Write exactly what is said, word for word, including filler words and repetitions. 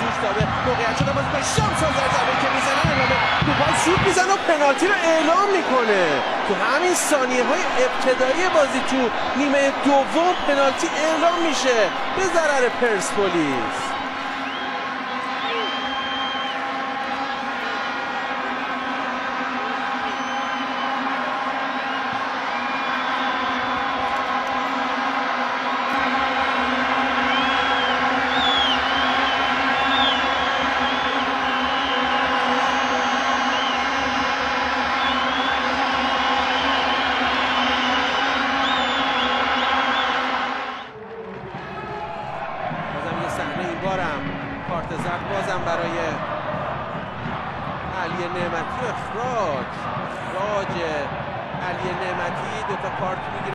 گوش داده موقعیت شده باز به شانس از ضربه که میزنه اعلام توپال شوت میزنه و پنالتی رو اعلام میکنه. تو همین ثانیه های ابتدایی بازی تو نیمه دوم پنالتی اعلام میشه به ضرر پرسپولیس. کارت زرد بازم برای علی نعمتی. اخراج اخراج علی نعمتی، دو تا کارت میگیره.